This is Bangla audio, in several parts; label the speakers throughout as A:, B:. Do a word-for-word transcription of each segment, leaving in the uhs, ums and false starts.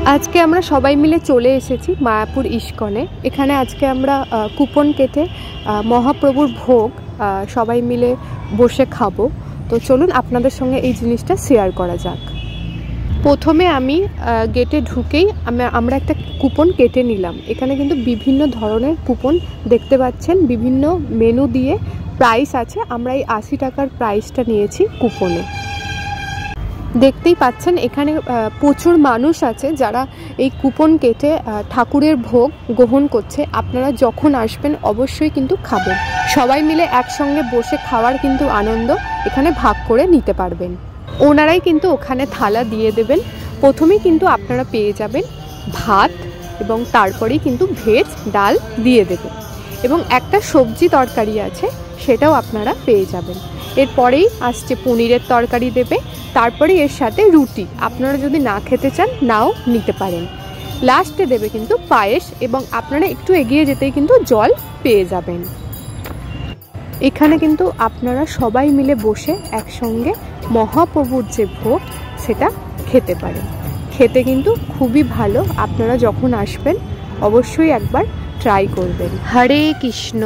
A: আজকে আমরা সবাই মিলে চলে এসেছি মায়াপুর ইস্কনে। এখানে আজকে আমরা কুপন কেটে মহাপ্রভুর ভোগ সবাই মিলে বসে খাবো। তো চলুন আপনাদের সঙ্গে এই জিনিসটা শেয়ার করা যাক। প্রথমে আমি গেটে ঢুকেই আমরা একটা কুপন কেটে নিলাম। এখানে কিন্তু বিভিন্ন ধরনের কুপন দেখতে পাচ্ছেন, বিভিন্ন মেনু দিয়ে প্রাইস আছে। আমরা এই আশি টাকার প্রাইসটা নিয়েছি কুপনে। দেখতেই পাচ্ছেন এখানে প্রচুর মানুষ আছে যারা এই কুপন কেটে ঠাকুরের ভোগ গ্রহণ করছে। আপনারা যখন আসবেন অবশ্যই কিন্তু খাবেন। সবাই মিলে একসঙ্গে বসে খাওয়ার কিন্তু আনন্দ এখানে ভাগ করে নিতে পারবেন। ওনারাই কিন্তু ওখানে থালা দিয়ে দেবেন। প্রথমেই কিন্তু আপনারা পেয়ে যাবেন ভাত এবং তারপরেই কিন্তু ভেজ ডাল দিয়ে দেবেন এবং একটা সবজি তরকারি আছে, সেটাও আপনারা পেয়ে যাবেন। এরপরেই আসছে পনিরের তরকারি দেবে, তারপরে এর সাথে রুটি। আপনারা যদি না খেতে চান নাও নিতে পারেন। লাস্টে দেবে কিন্তু পায়েস এবং আপনারা একটু এগিয়ে যেতেই কিন্তু জল পেয়ে যাবেন। এখানে কিন্তু আপনারা সবাই মিলে বসে একসঙ্গে মহাপ্রভুর যে ভোগ সেটা খেতে পারেন। খেতে কিন্তু খুবই ভালো। আপনারা যখন আসবেন অবশ্যই একবার ট্রাই করবেন। হরে কৃষ্ণ।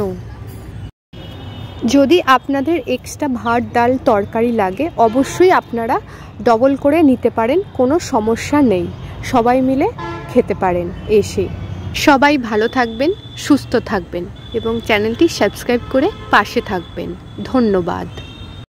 A: যদি আপনাদের এক্সট্রা ভাত ডাল তরকারি লাগে অবশ্যই আপনারা ডবল করে নিতে পারেন, কোনো সমস্যা নেই। সবাই মিলে খেতে পারেন এসে। সবাই ভালো থাকবেন, সুস্থ থাকবেন এবং চ্যানেলটি সাবস্ক্রাইব করে পাশে থাকবেন। ধন্যবাদ।